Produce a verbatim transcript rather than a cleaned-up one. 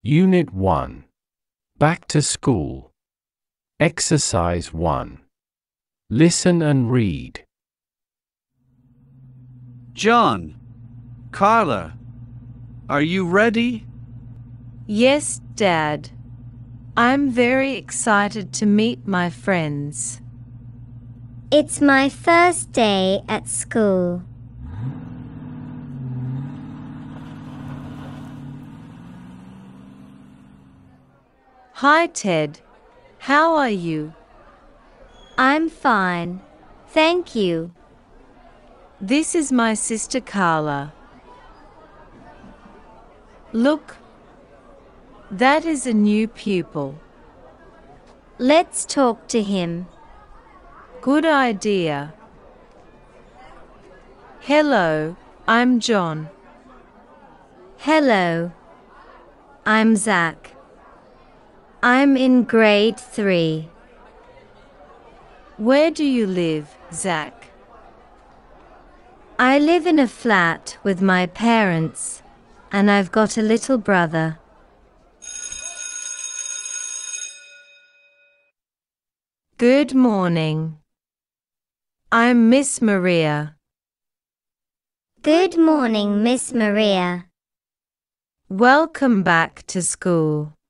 Unit one. Back to school. Exercise one. Listen and read. John, Carla, are you ready? Yes, Dad. I'm very excited to meet my friends. It's my first day at school. Hi, Ted. How are you? I'm fine. Thank you. This is my sister Carla. Look, that is a new pupil. Let's talk to him. Good idea. Hello, I'm John. Hello. I'm Zach. I'm in grade three. Where do you live, Zach? I live in a flat with my parents, and I've got a little brother. Good morning. I'm Miss Maria. Good morning, Miss Maria. Welcome back to school.